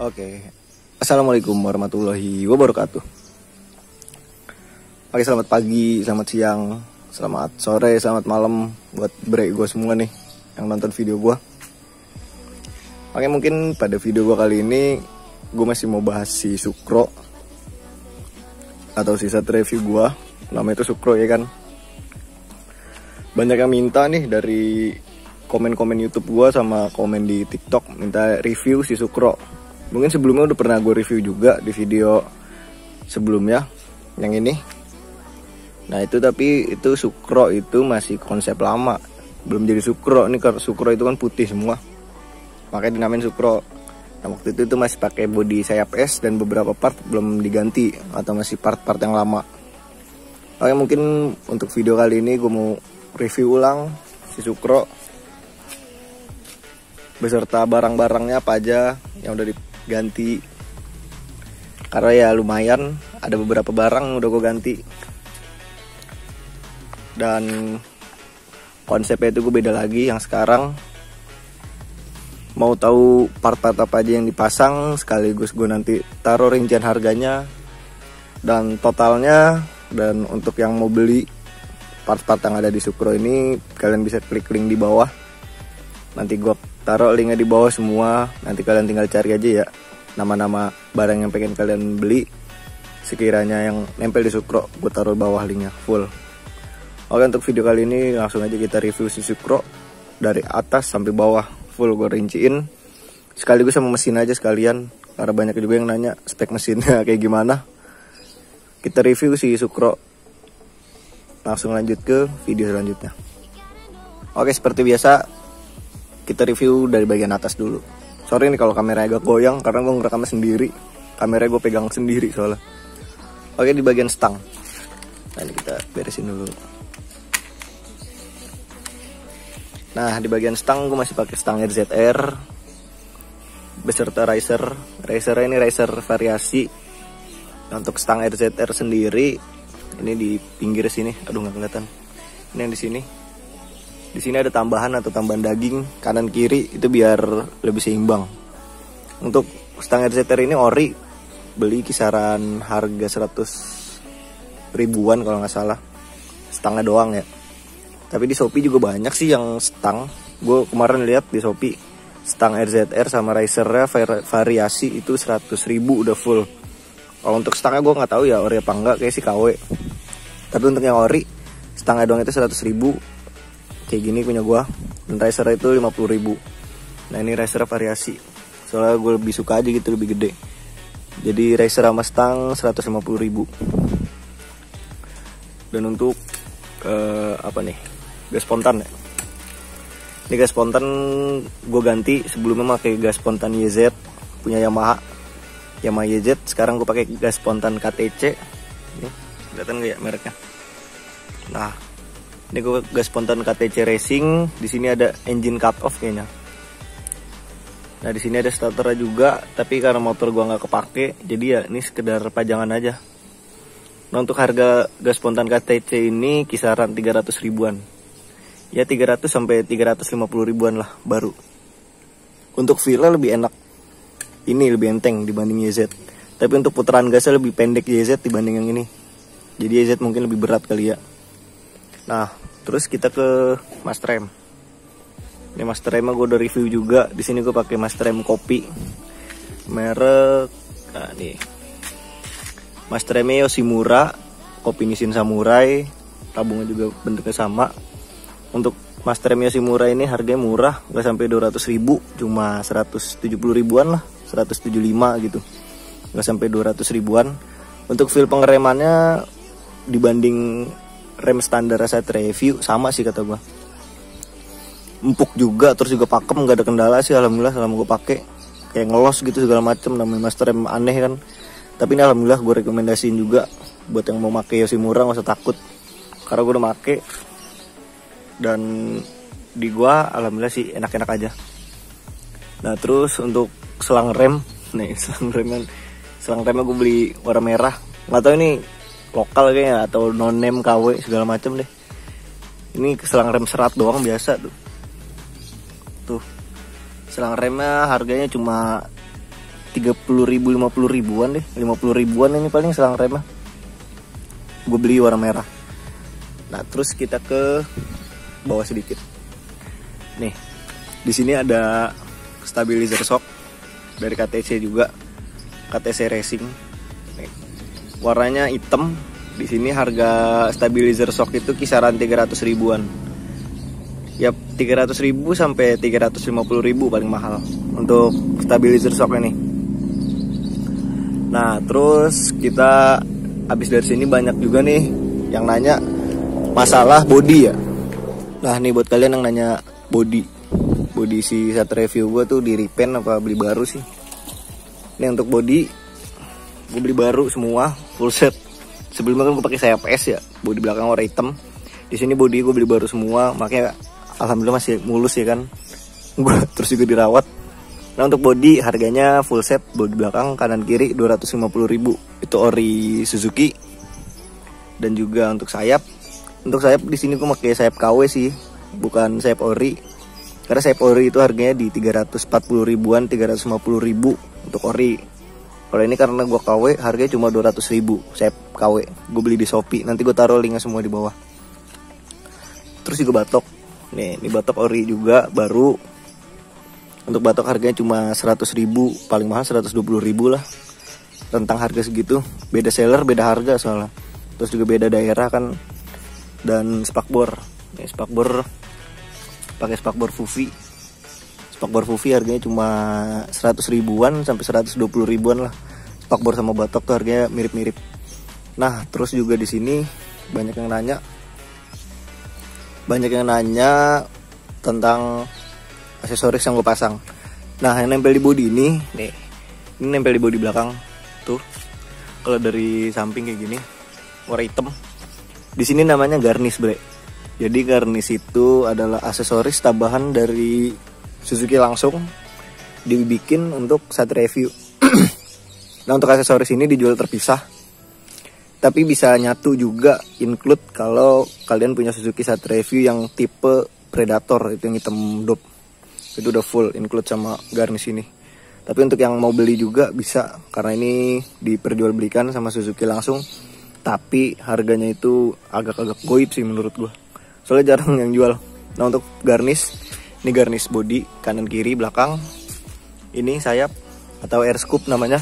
Oke. Assalamualaikum warahmatullahi wabarakatuh. Oke, selamat pagi, selamat siang, selamat sore, selamat malam buat break gue semua nih yang nonton video gue. Oke, mungkin pada video gue kali ini gue masih mau bahas si Sukro atau si set review gue. Namanya itu Sukro ya kan. Banyak yang minta nih dari komen-komen YouTube gue sama komen di TikTok minta review si Sukro. Mungkin sebelumnya udah pernah gue review juga di video sebelumnya yang ini. Nah itu tapi itu Sukro itu masih konsep lama, belum jadi Sukro. Ini kalau Sukro itu kan putih semua, makanya dinamain Sukro. Nah waktu itu masih pakai bodi sayap S dan beberapa part belum diganti atau masih part-part yang lama. Oke, mungkin untuk video kali ini gue mau review ulang si Sukro beserta barang-barangnya apa aja yang udah diganti, karena ya lumayan ada beberapa barang yang udah gue ganti. Dan konsepnya itu gue beda lagi. Yang sekarang mau tahu part-part apa aja yang dipasang, sekaligus gue nanti taruh rincian harganya dan totalnya. Dan untuk yang mau beli part-part yang ada di Sukro ini, kalian bisa klik link di bawah. Nanti gue taruh linknya di bawah semua. Nanti kalian tinggal cari aja ya nama-nama barang yang pengen kalian beli. Sekiranya yang nempel di Sukro, gue taruh bawah linknya full. Oke, untuk video kali ini langsung aja kita review si Sukro dari atas sampai bawah full gue rinciin. Sekaligus sama mesin aja sekalian, karena banyak juga yang nanya spek mesinnya kayak gimana. Kita review si Sukro. Langsung lanjut ke video selanjutnya. Oke, seperti biasa kita review dari bagian atas dulu. Sorry nih kalau kamera agak goyang karena gue ngerekamnya sendiri. Kamera gue pegang sendiri soalnya. Oke, di bagian stang. Nah ini kita beresin dulu. Nah di bagian stang gue masih pakai stang RZR beserta riser. Risernya ini riser variasi. Nah, untuk stang RZR sendiri ini di pinggir sini. Aduh nggak kelihatan. Ini yang di sini. Di sini ada tambahan atau tambahan daging kanan kiri itu biar lebih seimbang. Untuk stang RZR ini ori, beli kisaran harga 100 ribuan kalau nggak salah. Stangnya doang ya. Tapi di Shopee juga banyak sih yang stang. Gue kemarin lihat di Shopee stang RZR sama risernya variasi itu 100 ribu udah full. Kalau untuk stangnya gue nggak tahu ya ori apa enggak, kayak sih KW. Tapi untuk yang ori stangnya doang itu 100 ribu. Kayak gini punya gue. Dan risernya itu 50 ribu. Nah ini riser variasi, soalnya gue lebih suka aja gitu, lebih gede. Jadi riser sama stang 150 ribu. Dan untuk apa nih, gas spontan ya. Ini gas spontan gue ganti. Sebelumnya pakai gas spontan YZ punya Yamaha YZ. Sekarang gue pakai gas spontan KTC. Ini kelihatan nggak ya mereknya? Nah ini gue gas spontan KTC Racing. Di sini ada engine cut off kayaknya. Nah di sini ada starternya juga, tapi karena motor gue nggak kepake, jadi ya ini sekedar pajangan aja. Nah untuk harga gas spontan KTC ini kisaran 300 ribuan. Ya 300 sampai 350 ribuan lah baru. Untuk feel-nya lebih enak, ini lebih enteng dibanding YZ. Tapi untuk putaran gasnya lebih pendek YZ dibanding yang ini. Jadi YZ mungkin lebih berat kali ya. Nah, terus kita ke master rem. Ini master remnya gue udah review juga. Di sini gue pakai master rem kopi. Merek, nah nih. Master remnya Yoshimura, kopi Nissin Samurai. Tabungnya juga bentuknya sama. Untuk master rem Yoshimura ini harganya murah, nggak sampai 200 ribu, cuma 170 ribuan lah, 175 gitu. Nggak sampai 200 ribuan. Untuk feel pengeremannya dibanding rem standar saya review sama sih kata gua. Empuk juga, terus juga pakem, nggak ada kendala sih alhamdulillah selama gue pakai. Kayak ngelos gitu segala macem, namanya master rem aneh kan. Tapi ini alhamdulillah gue rekomendasiin juga buat yang mau pakai Yoshimura, nggak usah takut. Karena gue udah pakai dan di gua alhamdulillah sih enak-enak aja. Nah terus untuk selang rem, nih selang remnya gue beli warna merah. Nggak tahu ini lokal kayaknya atau non name KW segala macem deh. Ini selang rem serat doang biasa tuh. Tuh selang remnya harganya cuma 30.000 50 ribuan deh, 50 ribuan ini paling selang remnya. Gue beli warna merah. Nah terus kita ke bawah sedikit. Nih di sini ada stabilizer shock dari KTC juga, KTC Racing. Nih, warnanya hitam. Di sini harga stabilizer shock itu kisaran 300 ribuan. Ya 300 ribu sampai 350 ribu paling mahal untuk stabilizer shock ini. Nah terus kita habis dari sini banyak juga nih yang nanya masalah body ya. Nah nih buat kalian yang nanya body si Satria Review gue tuh di repaint apa beli baru sih. Ini untuk body gue beli baru semua full set. Sebelumnya kan gue pakai sayap S ya, body belakang warna hitam. Di sini body gue beli baru semua, makanya alhamdulillah masih mulus ya kan. Gue terus juga dirawat. Nah untuk body harganya full set, body belakang kanan kiri 250 ribu. Itu ori Suzuki. Dan juga untuk sayap di sini gue pakai sayap KW sih, bukan sayap ori. Karena sayap ori itu harganya di 340 ribuan, 350 ribu untuk ori. Kalau ini karena gue KW harganya cuma 200 ribu sayap KW. Gue beli di Shopee, nanti gue taruh linknya semua di bawah. Terus juga batok. Nih, ini batok ori juga baru. Untuk batok harganya cuma 100 ribu, paling mahal 120 ribu lah. Rentang harga segitu, beda seller, beda harga soalnya. Terus juga beda daerah kan. Dan spakbor. Nih spakbor pakai spakbor Fufi. Spakbor Fufi harganya cuma 100 ribuan sampai 120 ribuan lah. Spakbor sama batok tuh harganya mirip-mirip. Nah, terus juga di sini banyak yang nanya tentang aksesoris yang gue pasang. Nah, yang nempel di bodi ini nempel di bodi belakang tuh. Kalau dari samping kayak gini, warna hitam. Di sini namanya garnish, bre. Jadi garnish itu adalah aksesoris tambahan dari Suzuki langsung dibikin untuk Satria Review. Nah, untuk aksesoris ini dijual terpisah. Tapi bisa nyatu juga include kalau kalian punya Suzuki Satria Review yang tipe Predator, itu yang hitam dop. Itu udah full include sama garnish ini. Tapi untuk yang mau beli juga bisa, karena ini diperjualbelikan sama Suzuki langsung. Tapi harganya itu agak-agak goib sih menurut gua. Soalnya jarang yang jual. Nah, untuk garnish, ini garnish body kanan kiri belakang. Ini sayap atau air scoop namanya.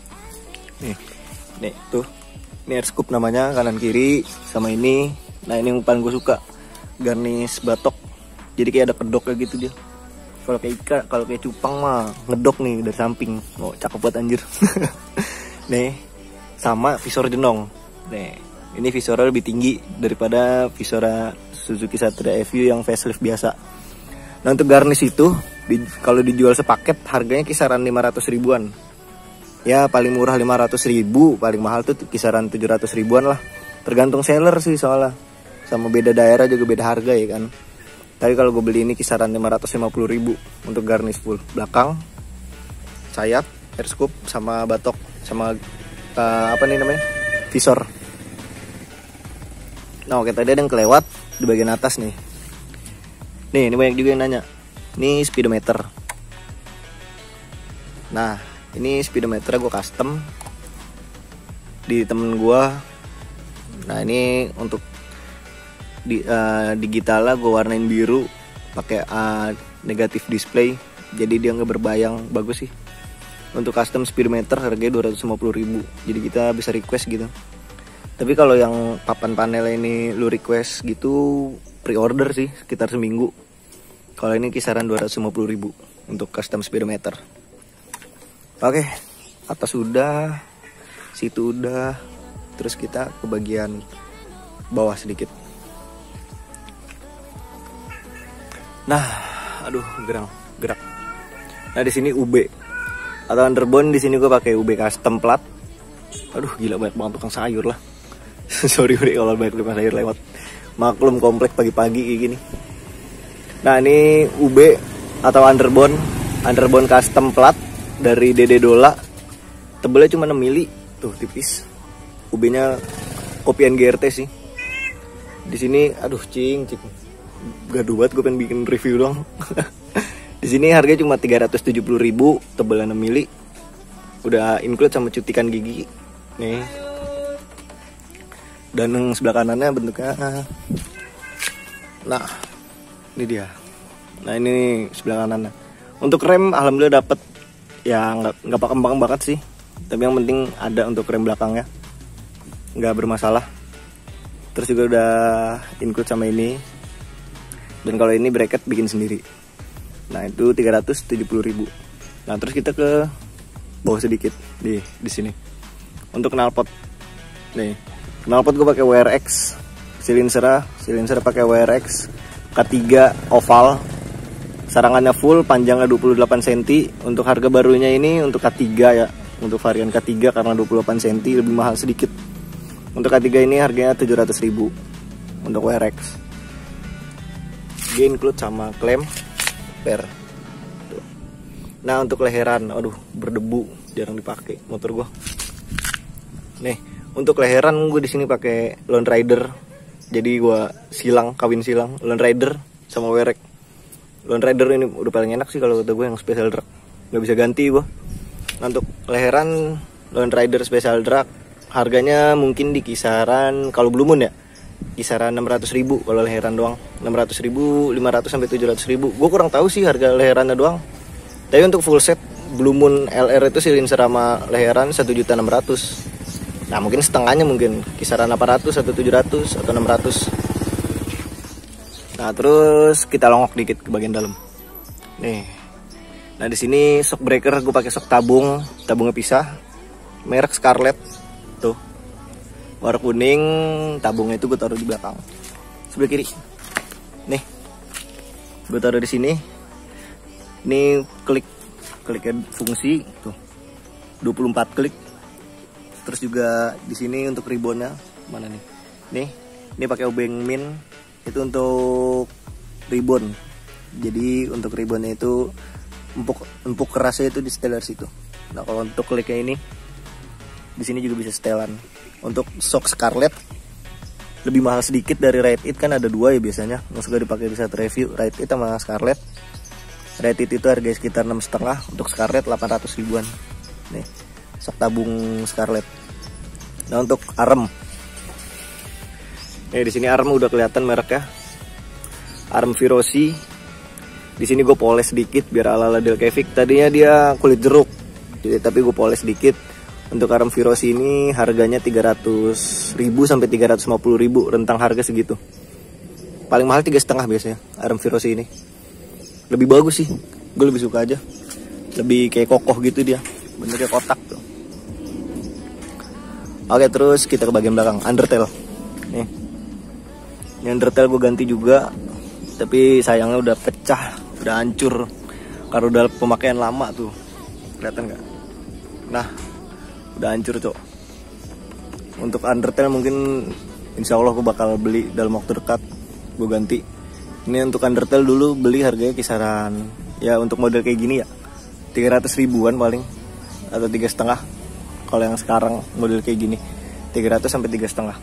Nih tuh. Ini air scoop namanya kanan kiri sama ini. Nah, ini yang paling gue suka. Garnish batok. Jadi kayak ada kedoknya gitu dia. Kalau kayak cupang mah ngedok nih dari samping. Oh, cakep banget anjir. Nih, sama visor jenong. Nih, ini visornya lebih tinggi daripada visora Suzuki Satria Review yang facelift biasa. Nah, untuk garnish itu kalau dijual sepaket harganya kisaran 500 ribuan. Ya paling murah 500 ribu, paling mahal tuh kisaran 700 ribuan lah. Tergantung seller sih soalnya. Sama beda daerah juga beda harga ya kan. Tapi kalau gue beli ini kisaran 550 ribu untuk garnish full. Belakang, sayap, air scoop, sama batok, sama apa nih namanya? Visor. Nah oke, tadi ada yang kelewat di bagian atas nih. Nih, ini banyak juga yang nanya. Ini speedometer. Nah, ini speedometer gue custom di temen gue. Nah, ini untuk digitalnya gue warnain biru pakai negatif display, jadi dia nggak berbayang, bagus sih. Untuk custom speedometer harganya 250 ribu, jadi kita bisa request gitu. Tapi kalau yang papan panel ini lu request gitu, pre-order sih sekitar seminggu. Kalau ini kisaran 250 ribu untuk custom speedometer. Oke, atas udah, situ udah, terus kita ke bagian bawah sedikit. Nah, aduh, gerak. Nah, di sini UB atau underbone, di sini gue pakai UB custom plat. Aduh, gila banyak banget tukang sayur lah. Sorry udah kalau banyak tukang sayur lewat. Maklum komplek pagi-pagi kayak gini. Nah, ini UB atau underbone custom plat dari Dede Dola. Tebelnya cuma 6 mili, tuh tipis. UB-nya kopian GRT sih. Di sini, aduh cing. Gaduh banget, gue pengen bikin review doang. Di sini harganya cuma 370 ribu, tebelnya 6 mili. udah include sama cutikan gigi nih. Dan yang sebelah kanannya bentuknya, nah ini dia. Nah ini sebelah kanannya. Untuk rem alhamdulillah dapet, ya nggak pakembang banget sih, tapi yang penting ada untuk rem belakangnya, nggak bermasalah. Terus juga udah include sama ini. Dan kalau ini bracket bikin sendiri. Nah itu 370.000. Nah terus kita ke bawah sedikit di sini. Untuk knalpot nih, knalpot gue pakai WRX, silinser pakai WRX K3 oval, sarangannya full, panjangnya 28 cm. Untuk harga barunya ini untuk K3 ya, untuk varian K3 karena 28 cm lebih mahal sedikit. Untuk K3 ini harganya 700.000 untuk WRX. Dia include sama klem per. Nah untuk leheran, aduh berdebu, jarang dipakai motor gua. Nih untuk leheran gue di sini pakai Lone Rider. Jadi gua kawin silang Lone Rider sama WRX. Lone Rider ini udah paling enak sih kalau kata gue, yang special drag nggak bisa ganti gua. Nah untuk leheran Lone Rider special drag harganya mungkin di kisaran, kalau Blue Moon ya, kisaran 600.000 kalau leheran doang. 600.000, 500 sampai 700.000. Gue kurang tahu sih harga leherannya doang. Tapi untuk full set Blue Moon LR itu silinser sama leheran 1.600.000. Nah mungkin setengahnya mungkin kisaran 800 atau 700 atau 600. Nah terus kita longok dikit ke bagian dalam. Nih. Nah di sini shock breaker gue pakai shock tabungnya pisah. Merek Scarlett. Tuh. Warna kuning, tabungnya itu gue taruh di belakang. Sebelah kiri. Nih. Gue taruh di sini. Ini kliknya fungsi tuh. 24 klik. Terus juga di sini untuk ribbonnya mana nih? Ini pakai obeng min. Itu untuk ribbon. Jadi untuk ribbonnya itu empuk kerasnya itu di setelan situ. Nah, kalau untuk kliknya ini di sini juga bisa setelan. Untuk shock Scarlett lebih mahal sedikit dari Ride It, kan ada dua ya biasanya yang suka dipakai di saat review, Ride It sama Scarlett. Ride It itu harga sekitar 6,5, untuk Scarlett 800.000-an. Nih, shock tabung Scarlett. Nah, untuk arm. Nih di sini arm udah kelihatan mereknya. Arm Virosi. Di sini gue poles sedikit biar ala-ala Delcavic. Tadinya dia kulit jeruk. Jadi tapi gue poles sedikit. Untuk arm Virosi ini harganya 300.000 sampai 350.000, rentang harga segitu. Paling mahal 3,5 biasanya arm Virosi ini. Lebih bagus sih, gue lebih suka aja. Lebih kayak kokoh gitu dia, bentuknya kotak tuh. Oke terus kita ke bagian belakang, undertail. Nih, ini undertail gue ganti juga, tapi sayangnya udah pecah, udah hancur karena udah pemakaian lama tuh. Kelihatan nggak? Nah, udah hancur cok. Untuk undertail mungkin insya Allah gue bakal beli dalam waktu dekat, gue ganti. Ini untuk undertail dulu beli harganya kisaran, ya untuk model kayak gini ya 300.000-an paling, atau 3,5. Kalau yang sekarang model kayak gini 300 sampai 3,5.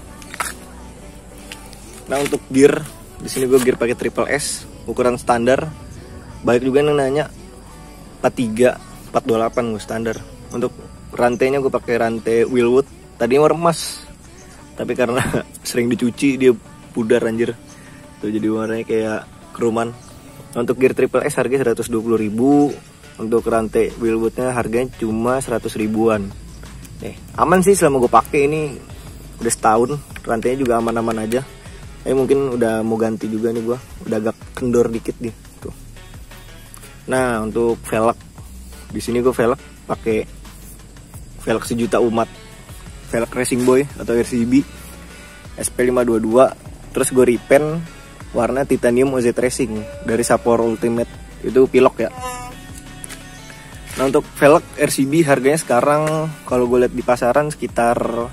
Nah untuk gear, di sini gue gear pakai triple S ukuran standar. Banyak juga yang nanya 43, 428 gue standar. Untuk rantainya gue pakai rantai Wilwood. Tadinya warna emas, tapi karena sering dicuci dia pudar anjir. Tuh jadi warnanya kayak keruman. Untuk gear triple S harganya 120.000. Untuk rantai Wilwoodnya harganya cuma 100.000-an. Nih, aman sih selama gue pakai ini udah setahun. Rantainya juga aman-aman aja. Mungkin udah mau ganti juga nih gue. Udah agak kendor dikit nih. Tuh. Nah untuk velg, di sini gue velg pakai velg sejuta umat, velg Racing Boy atau RCB SP522. Terus gue repaint warna titanium OZ Racing dari Sapor Ultimate, itu pilok ya. Nah untuk velg RCB harganya sekarang kalau gue lihat di pasaran sekitar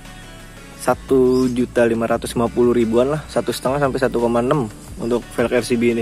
1.550.000-an lah, 1,5 sampai 1,6 untuk velg RCB ini.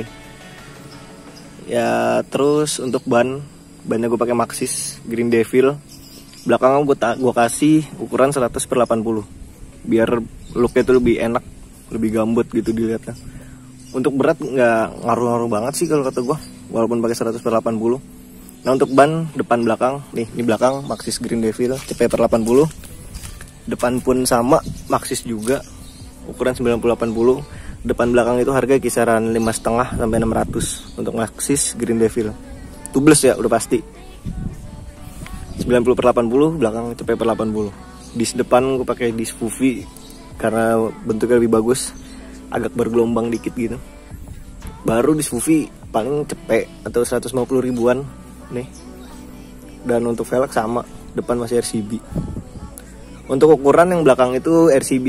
Ya terus untuk bannya gue pakai Maxxis Green Devil. Belakangnya gue kasih ukuran 100/80 biar looknya tuh lebih enak, lebih gambut gitu dilihatnya. Untuk berat nggak ngaruh-ngaruh banget sih kalau kata gue, walaupun pakai 100/80. Nah untuk ban depan belakang, nih ini belakang Maxxis Green Devil CP per 80. Depan pun sama, Maxxis juga, ukuran 9080. Depan belakang itu harga kisaran 5,5 sampai 600 untuk Maxxis Green Devil. Tubeless ya udah pasti. 90 per 80, belakang CP per 80. Dis depan gue pakai dis Fufi karena bentuknya lebih bagus, agak bergelombang dikit gitu. Baru dis Fufi paling cepet atau 150 ribuan nih. Dan untuk velg sama, depan masih RCB. Untuk ukuran yang belakang itu RCB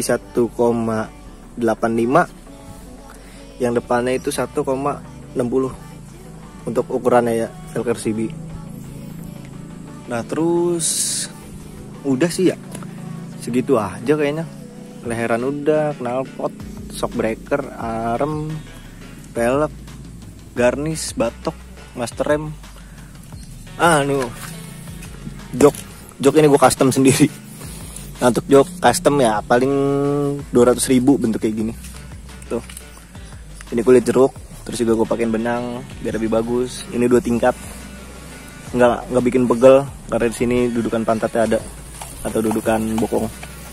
1,85, yang depannya itu 1,60 untuk ukurannya ya, velg RCB. Nah terus udah sih ya, segitu aja kayaknya. Leheran udah, knalpot, shock breaker, arem, pelek, garnish, batok, master rem. Nih jok ini gue custom sendiri. Nah untuk jok custom ya paling 200 ribu bentuk kayak gini. Tuh, ini kulit jeruk, terus juga gue pakein benang biar lebih bagus. Ini 2 tingkat, nggak bikin pegel karena di sini dudukan pantatnya ada atau dudukan bokong.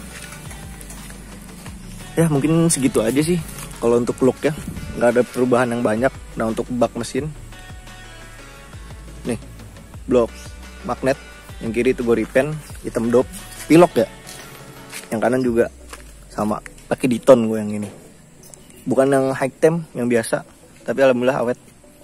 Ya mungkin segitu aja sih kalau untuk look ya, nggak ada perubahan yang banyak. Nah untuk bak mesin, nih blok magnet, yang kiri itu gue repaint hitam dop, pilok ya, yang kanan juga sama pakai Diton gue yang ini, bukan yang high temp yang biasa, tapi alhamdulillah awet,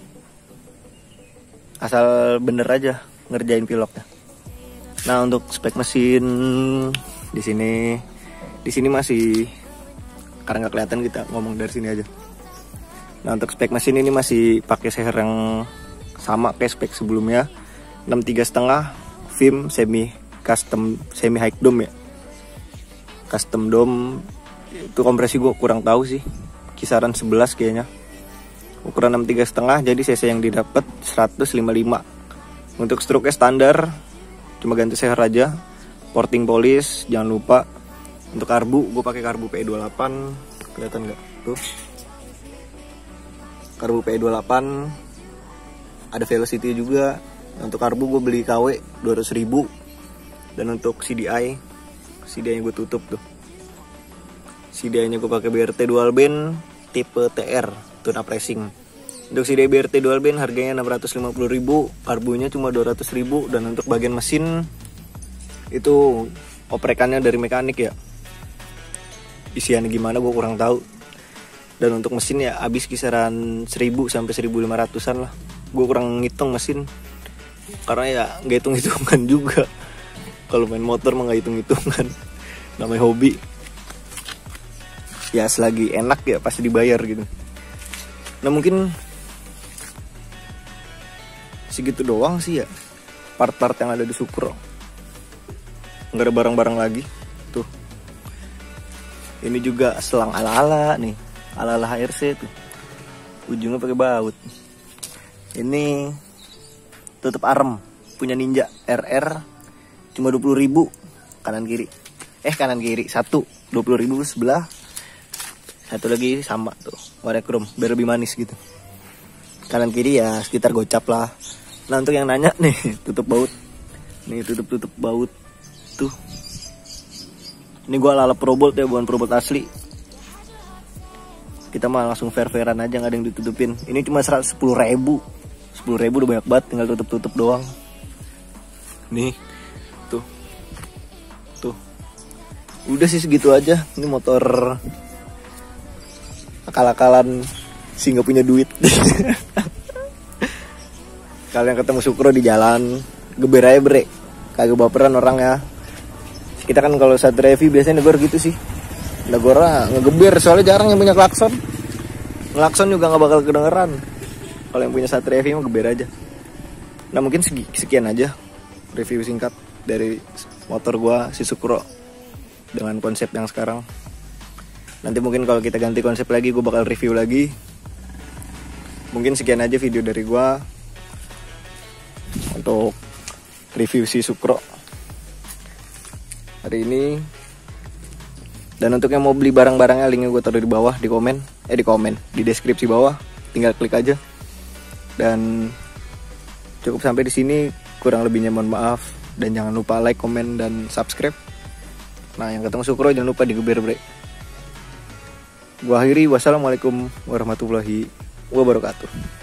asal bener aja ngerjain piloknya. Nah untuk spek mesin di sini masih, karena nggak kelihatan kita ngomong dari sini aja. Nah untuk spek mesin ini masih pakai seher yang sama kayak spek sebelumnya, 63,5 Vim semi custom, semi high dome ya, custom dome. Itu kompresi gue kurang tahu sih, kisaran 11 kayaknya. Ukuran 63,5, jadi cc yang didapat 155. Untuk stroke standar, cuma ganti seher aja. Porting polish jangan lupa. Untuk karbu, gue pakai karbu PE28, kelihatan nggak tuh? Karbu PE28, ada velocity juga. Untuk karbu gue beli KW 200.000. Dan untuk CDI nya gue tutup tuh. CDI nya gue pakai BRT dual band tipe TR, tuna pressing. Untuk CDI BRT dual band harganya 650.000, karbunya cuma 200.000. Dan untuk bagian mesin itu oprekannya dari mekanik ya, isiannya gimana gue kurang tahu. Dan untuk mesin ya habis kisaran 1.000 sampai 1.500an lah. Gue kurang ngitung mesin karena ya nggak hitung-hitungan juga. Kalau main motor mah nggak hitung-hitungan, namanya hobi. Ya selagi enak ya pasti dibayar gitu. Nah mungkin segitu doang sih ya part-part yang ada di Supro. Nggak ada barang-barang lagi tuh. Ini juga selang ala-ala nih, ala-ala HRC tuh, ujungnya pakai baut. Ini tutup arem punya Ninja RR, cuma 20.000 kanan kiri satu 20.000 sebelah, satu lagi sama tuh warna chrome biar lebih manis gitu. Kanan kiri ya sekitar gocap lah. Nah untuk yang nanya nih, tutup baut nih, tutup baut tuh. Ini gue ala-ala Probolt ya, bukan Probolt asli. Kita mah langsung fair-fairan aja, gak ada yang ditutupin. Ini cuma 10.000 udah banyak banget, tinggal tutup-tutup doang. Nih tuh udah sih segitu aja. Ini motor akal-akalan sih, gak punya duit. Kalian ketemu Supro di jalan, geber aja bre, kagak baperan orang ya. Kita kan kalau saat review biasanya negor gitu sih, negor ngegeber, soalnya jarang yang punya klakson. Klakson juga nggak bakal kedengeran. Kalau yang punya saat review mah geber aja. Nah mungkin sekian aja review singkat dari motor gua si Supro dengan konsep yang sekarang. Nanti mungkin kalau kita ganti konsep lagi, gua bakal review lagi. Mungkin sekian aja video dari gua untuk review si Supro hari ini. Dan untuk yang mau beli barang-barangnya, linknya gue taruh di bawah, di deskripsi bawah, tinggal klik aja. Dan Cukup sampai di sini, kurang lebihnya mohon maaf, dan jangan lupa like, komen, dan subscribe. Nah, yang ketemu Sukro jangan lupa digeber bre. Gua akhiri, wassalamualaikum warahmatullahi wabarakatuh.